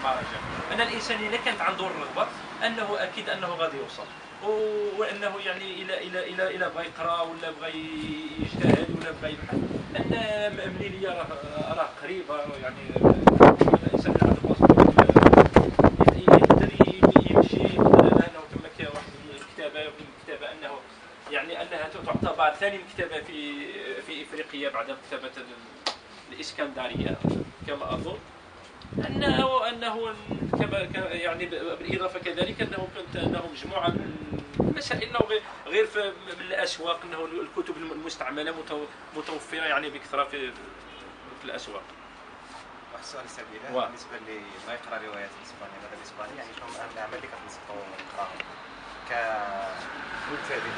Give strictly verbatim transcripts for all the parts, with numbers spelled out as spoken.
المخارجه. ان الانسان اذا كانت عنده الرغبه انه اكيد انه غادي يوصل، وانه يعني الى الى الى الى بغى يقرا ولا بغى يجتهد ولا بغى يبحث، ان مليليه راه راه قريبه. يعني الانسان اللي عنده باسبور يقدر يمشي، يقدر انه تما كاين واحد الكتابه المكتبه انه يعني انها تعتبر ثاني مكتبه في في افريقيا بعد مكتبه الاسكندريه كما اظن. انه انه كما يعني بالاضافه كذلك انه كنت انه مجموعه من المسائل انه غير في من الاسواق، انه الكتب المستعمله متوفره يعني بكثره في في الاسواق. واحد السؤال سبيل بالنسبه اللي بغى يقرا روايات الاسبانيه هذا الاسباني، يعني شنو اهم الاعمال اللي كتنصحوا نقراهم ك مبتدئ؟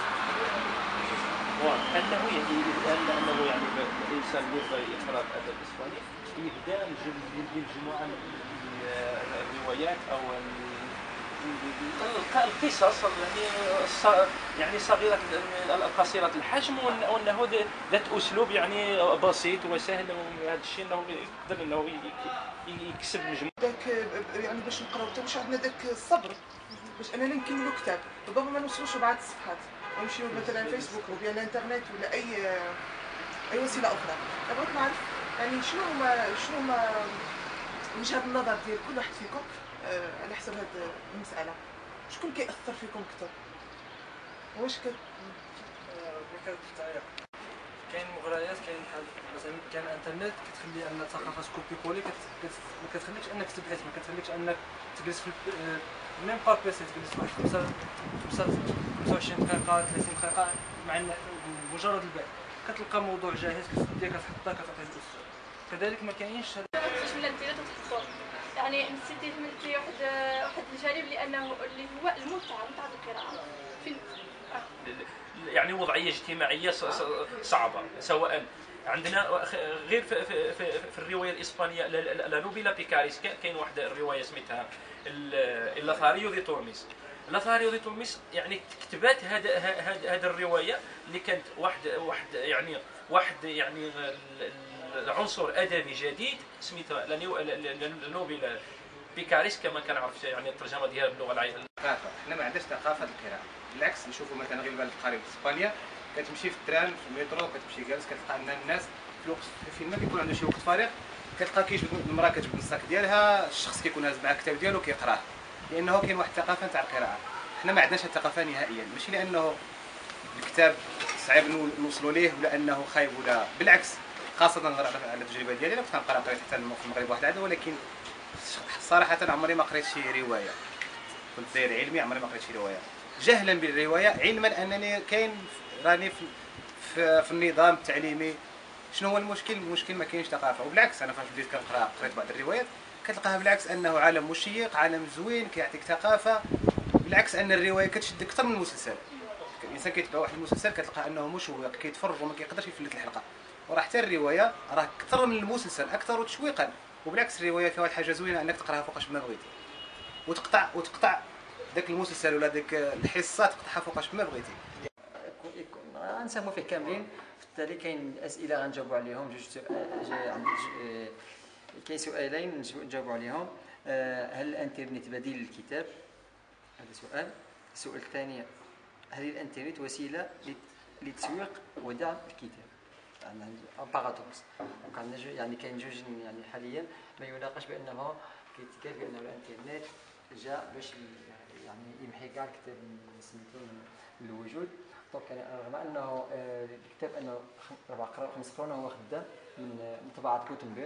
انه يعني انه يعني الانسان اللي بغى يقرا الادب الاسباني يبدا بمجموعه من الروايات او القصص يعني يعني صغيره القصيره الحجم، وانه ذات اسلوب يعني بسيط وسهل، وهذا الشيء انه يقدر انه يكسب مجموعه داك يعني باش نقراو حتى واش عندنا داك الصبر باش اننا نكملوا كتاب. ربما ما نوصلوش لبعض الصفحات ونمشيو مثلا فيسبوك ولا الانترنت ولا اي اي وسيله اخرى. بغيت نعرف يعني شنو هما شنو هما وجهه النظر ديال كل واحد فيكم آه على حسب هذه المساله. شكون كيأثر فيكم اكثر؟ واش كت كاين مغريات، كاين بحال مثلا كاين الانترنت كتخلي ان الثقافه تكوبي كولي، ما كتخليكش انك تبحث، ما كتخليكش انك تجلس في ميم بار بيسي تجلس واحد خمسة خمسة وعشرين دقيقه ثلاثين دقيقه مع مجرد البحث كتلقى موضوع جاهز كتديه كتحطه كتعطيه الاستاذ. كذلك ما كاينش كيفاش من الانترنت وتحطو يعني نسيتي فهمتي واحد واحد الجانب لانه اللي هو المتعه متعه القراءه في يعني وضعيه اجتماعيه صعبه. سواء عندنا غير في, في, في, في الروايه الاسبانيه لا نوبيلا بيكاريس، كاين واحد الروايه سميتها اللوثاريو دي تورميس. اللوثاريو دي تورميس يعني كتبات هذا هذا الروايه اللي كانت واحد واحد يعني واحد يعني عنصر ادبي جديد سميتها لا نوبيلا بيكاريس كما كنعرف يعني الترجمه ديالها باللغه العربيه. الثقافه، حنا ما عندناش ثقافه القراءه، بالعكس نشوفوا مثلا غير بالك القارئ في اسبانيا كتمشي في التران في المترو كتمشي جالس كتلقى ان الناس في الوقت فين ما كيكون عنده شي وقت فارغ كتلقى كيجبد المراه كتجبد الصاك ديالها، الشخص كيكون هاز معاه الكتاب ديالو كيقراه، لانه كاين واحد الثقافه تاع القراءه. حنا ما عندناش الثقافه نهائيا، ماشي لانه الكتاب صعيب نوصلوا ليه ولا انه خايب ولا بالعكس، خاصه نهضر على التجربه ديالي. انا كنت كنقرا قريت حتى في المغرب واحد العاده، ولكن صراحه عمري ما قريت شي روايه، كنت داير علمي عمري ما قريت شي روايه جهلا بالروايه، علما انني كاين راني في, في, في النظام التعليمي. شنو هو المشكل؟ المشكل ما كاينش ثقافه، وبالعكس انا فاش بديت كنقرا قريت بعض الروايات كتلقاها بالعكس انه عالم مشيق، عالم زوين كيعطيك ثقافه، بالعكس ان الروايه كتشدك اكثر من المسلسل. الانسان كيتبع واحد المسلسل كتلقى انه مشوق كيتفرج وما كيقدرش يفلت الحلقه، وراه حتى الروايه راه اكثر من المسلسل اكثر تشويقا، وبالعكس الروايه فيها واحد الحاجه زوينه انك تقراها فوقاش ما بغيتي وتقطع وتقطع داك المسلسل ولا ديك الحصه تقطعها فوقاش ما بغيتي. غنساهموا فيه كاملين، في التالي كاين اسئله غنجاوبوا عليهم جوج كاين سؤالين نجاوبوا عليهم. هل الانترنت بديل للكتاب؟ هذا سؤال. السؤال الثاني، هل الانترنت وسيله للتسويق ودعم الكتاب؟ عندنا بارادوكس، عندنا يعني كاين جوج يعني حاليا ما يناقش بانه كيتقال بان الانترنت جاء باش يعني يمحي كاع الكتاب من الوجود. دونك يعني رغم انه الكتاب انه ربع قرون خمس قرون هو خدام من طباعه كوتنبرغ،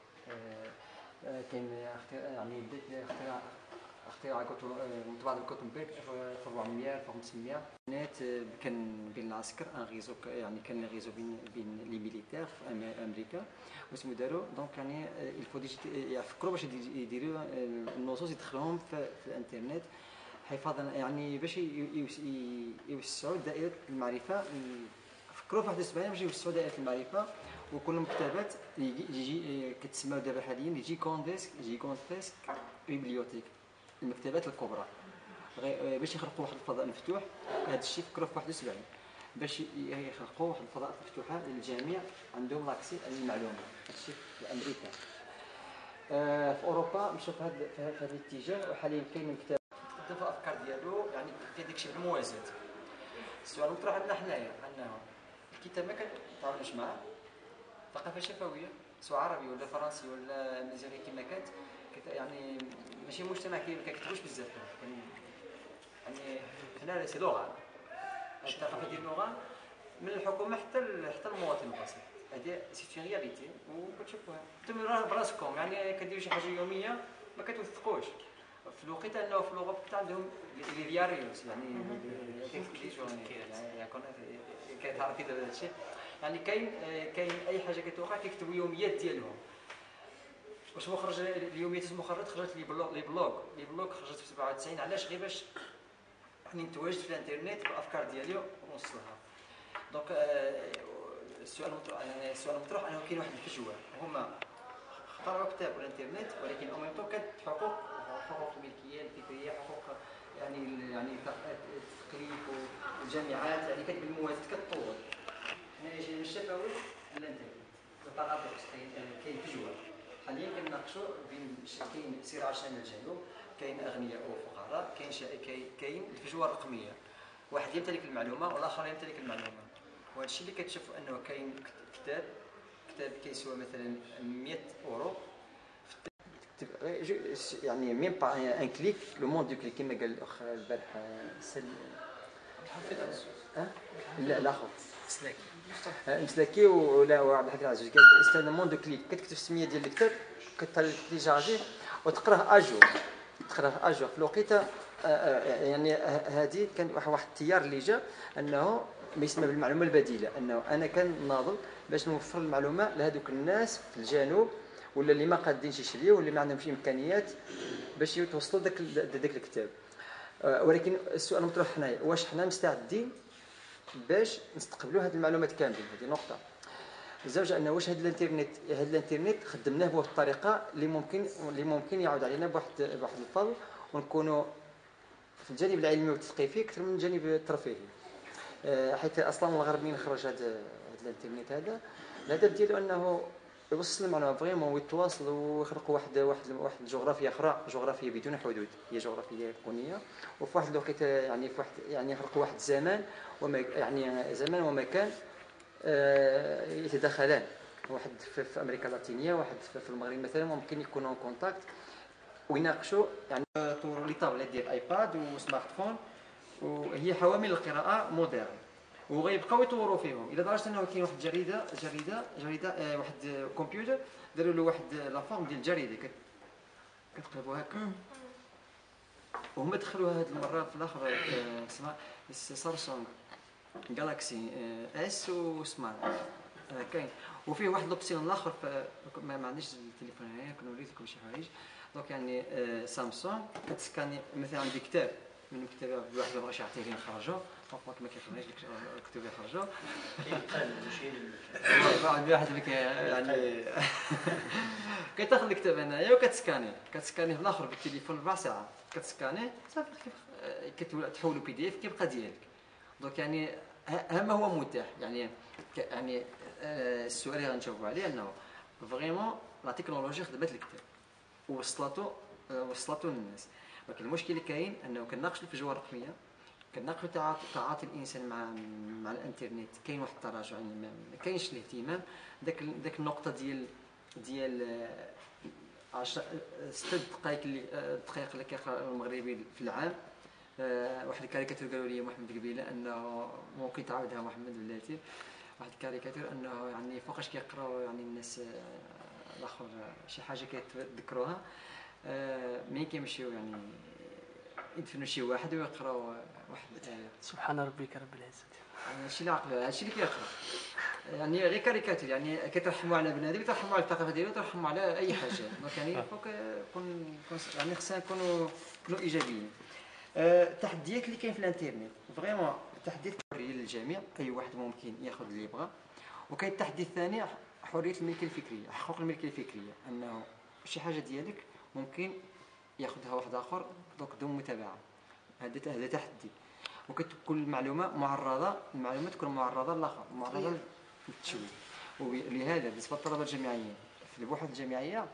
كاين يعني بدات اختراع اختراع طباعه كوتنبرغ ألف وأربعمية ألف وخمسمية. الانترنت كان بين العسكر ان ريزو، يعني كان ريزو بين بين لي ميليتير في امريكا واسمو دارو. دونك يعني الفو يفكروا باش يديروا النصوص يدخلوهم في, في الانترنت حفاظا يعني باش يوسعوا دائره المعرفه. فكروا في واحد السبعين باش يوسعوا دائره المعرفه، وكل مكتبات يجي كتسمى دابا حاليا يجي كونديسك يجي كونتيسك بيبليوتيك، المكتبات الكبرى باش يخلقوا واحد الفضاء مفتوح. هذا الشيء فكروا في واحد وسبعين باش يخلقوا واحد الفضاء مفتوحه للجميع عندهم لاكسي للمعلومه. هذا الشيء في امريكا. آه، في اوروبا مشاو في هذا في هذا الاتجاه، وحاليا كاين من كتاب تقدم في الافكار ديالو، يعني كاين داكشي بالموازات. السؤال المطروح عندنا حنايا انه الكتاب ما كنتعاملوش معاه، ثقافه شفويه سواء عربي ولا فرنسي ولا انجليزي كما كانت، يعني ماشي مجتمع كي ما كيكتبوش بزاف، يعني حنا سي لغه، الثقافه ديال اللغه من الحكومه حتى حتى المواطن البسيط، هذه سيتي رياليتي وكتشوفوها انتم براسكم، يعني كديروا شي حاجه يوميه ما كتوثقوش في الوقت انه في لوروب عندهم لي دياريوس، يعني لي جورني يكون كتعرفي دابا هذا الشيء، يعني كاين كاين اي حاجه كتوقع كيكتبوا يوميات ديالهم. واش مخرج اليوميات المخرجات خرجت لي بلوغ لي بلوغ لي بلوغ خرجت في سبعة وتسعين، علاش؟ غير باش راني نتواجد في الانترنت بالافكار ديالي ونوصلها. دونك السؤال المطروح السؤال المطروح انه كاين واحد الفجوه، هما اخترعوا كتاب والانترنت، ولكن او ميم طون كانت حقوق حقوق الملكيه الفكريه، حقوق يعني يعني التكليف والجامعات، يعني كانت بالموازاه كتطور. حنا جينا من الشفوي للانترنت بالبارادوكس، كاين فجوه. حاليا كنناقشوا بين كاين صراع شامل الجنوب، كاين اغنياء وفقراء، كاين كاين الفجوه الرقميه، واحد يمتلك المعلومه والاخر يمتلك المعلومه. وهذا الشيء اللي كتشوف انه كاين كتاب كتاب كيسوى مثلا مئة اورو، يعني ميم با ان كليك لو موند دو كليك كما قال الاخ البارح سل لا الاخر مسلاكي مسلاكي ولا عبد الحكيم العزيز قال استنى موند دو كليك، كتكتب السميه ديال الكتاب كتليجاجيه وتقراه اجور، تقراه اجور في الوقيته. يعني هذه كان واحد التيار اللي جا انه ما يسمى بالمعلومه البديله، انه انا كنناضل باش نوفر المعلومه لهذوك الناس في الجنوب ولا اللي ما قادينش يشريو واللي ما عندهمش امكانيات باش يتوصلوا داك داك الكتاب. ولكن السؤال المطروح حنايا، واش حنا مستعدين باش نستقبلوا هذه المعلومات كاملين؟ هذه نقطه. زوج انه واش هذا الانترنت هذا الانترنت خدمناه بواحد الطريقه اللي ممكن اللي ممكن يعود علينا بواحد بواحد الفضل، ونكونوا في الجانب العلمي والتثقيفي اكثر من الجانب الترفيهي. حيث اصلا الغربيين خرج هذا هذا الانترنت هذا الهدف ديالو انه يوصل المعلومه فريمون ويتواصلوا ويخلقوا واحد واحد واحد الجغرافيا اخرى، جغرافيا بدون حدود، هي جغرافيا كونيه، وفي واحد الوقت يعني في واحد يعني يخلقوا واحد الزمان وما يعني زمان ومكان يتداخلان، واحد في امريكا اللاتينيه واحد في المغرب مثلا ممكن يكونوا كونتاكت ويناقشوا، يعني طوروا لي طابلات ديال ايباد وسمارت فون وهي حوامل القراءه مودرن، وغيبقاو يطوروا فيهم الى درجه انه كاين واحد الجريده جريده جريده آه واحد كمبيوتر داروا له واحد لا فورم ديال الجريده كتقلبوا هكا، وهما دخلوها هذه المره في الاخر آه اسمها سامسونج جالاكسي آه اس وسمارت آه كاين، وفيه واحد لوبسيون الاخر ما عنديش التليفون هنايا كنوري لكم شي حوايج. دونك يعني آه سامسونج كتسكاني مثلا عندي كتاب من كتاب واحد ما بغاش يعطيه لي نخرجو، دونك ما كيخرجش ديك الكتب يخرجوا واحد واحد اللي يعني كتاخذ الكتاب هنايا وكتسكاني كتسكاني في الاخر بالتليفون ربع ساعه كتسكاني صافي كتحولو بي دي اف كيبقى ديالك. دونك يعني اهم هو متاح، يعني يعني السؤال اللي غنجاوبوا عليه انه فريمون لا تكنولوجيا خدمت الكتاب ووصلاتو وصلاتو للناس، ولكن المشكل اللي كاين انه كنناقشوا الفجوه الرقميه، كنناقشوا تعاطي الانسان مع مع الانترنت، كاين واحد التراجع، يعني ما كاينش الاهتمام. داك داك النقطه ديال ديال عشرة ستة دقائق اللي الدقائق اللي كيقرا المغربي في العام، واحد الكاريكاتير قالوا لي محمد قبيله انه ممكن تعاودها محمد بلاتي، واحد الكاريكاتير انه يعني فوقاش كيقراو يعني الناس الاخر شي حاجه كيتذكروها ملي كيمشيو يعني يدفنوا شي واحد ويقراو واحد الايه سبحان ربك رب العزه، هادشي اللي عقله هادشي اللي كيقرا، يعني غير كاريكاتير، يعني كترحموا على بنادم كترحموا على الثقافه ديالو ترحموا على اي حاجه. دونك يعني فوق كون يعني خصنا نكونوا نكونوا ايجابيين. التحديات اللي كاين في الانترنت فريمون التحديات حريه للجميع، اي واحد ممكن ياخذ اللي يبغى، وكاين التحدي الثاني حريه الملكيه الفكريه، حقوق الملكيه الفكريه، انه شي حاجه ديالك ممكن ياخذها واحد اخر دونك بدون متابعه، هذا هذا تحدي. وكتكون المعلومه معرضه المعلومه تكون معرضه للاخر، معرضه للتشويه. ولهذا بالنسبه للطلبه الجامعيين في البحوث الجامعيه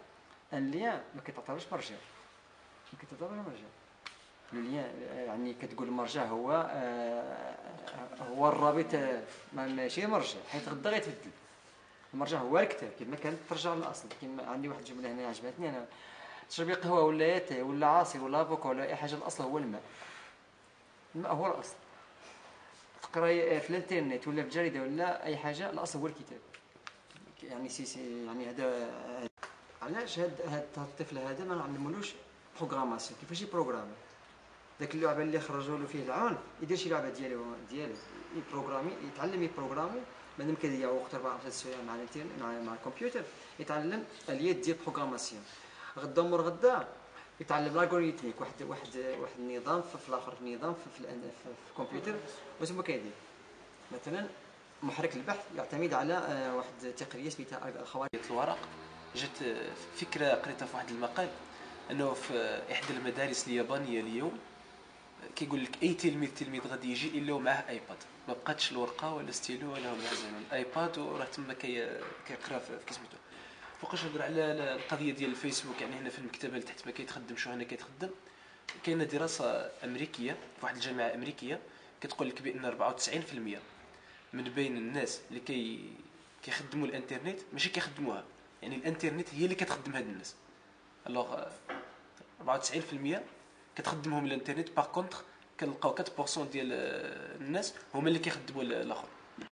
ان ليان ما كتعتبرش مرجع، ما كتعتبرش مرجع. لو ليان يعني كتقول المرجع هو آه هو الرابط، ما ماشي مرجع، حيت غدا غيتبدل. المرجع هو الكتاب كما كانت ترجع للاصل. كما عندي واحد الجمله هنا عجبتني انا: تشربي قهوه ولا ياتي ولا عصير ولا افوكا ولا اي حاجه، الاصل هو الماء. الماء هو الاصل. تقرا في الانترنت ولا في الجريده ولا اي حاجه، الاصل هو الكتاب. يعني سي سي يعني هذا علاش هاد هاد الطفل هذا ما نعلمولوش بروغراماسيون، كيفاش يبروغرامي. داك اللعبه اللي خرجوا له فيه العنف يدير شي لعبه ديالو ديالو يبروغرامي، يتعلم يبروغرامي. مادام كيضيع وقت أربعة خمسة سوايع مع الانترنت مع مع الكمبيوتر، يتعلم اليات ديال البروغراماسيون. غدا مور غدا يتعلم لاغوريتميك، واحد واحد واحد النظام في الاخر، نظام في, في, في الكمبيوتر واش هو كيدير. مثلا محرك البحث يعتمد على واحد التقنيه سميتها خوارزميات الورق. جات فكره قريتها في واحد المقال انه في احدى المدارس اليابانيه اليوم كيقول لك اي تلميذ تلميذ غادي يجي الا ومعاه ايباد، ما بقاتش الورقه ولا ستيلو ولا معاه زعما الايباد وراه تما كيقرا في كتبته. فوقاش هضر على القضيه ديال الفيسبوك، يعني هنا في المكتبه اللي تحت ما كيتخدمش وهنا كيتخدم. كاينه دراسه امريكيه في واحد الجامعه امريكيه كتقول لك بان أربعة وتسعين بالمئة من بين الناس اللي كي كيخدموا الانترنت ماشي كيخدموها، يعني الانترنت هي اللي كتخدم هاد الناس. الوغ أربعة وتسعين بالمئة كتخدمهم الانترنت، باغ كونطخ كنلقاو أربعة بالمئة ديال الناس هما اللي كيخدموا الاخر.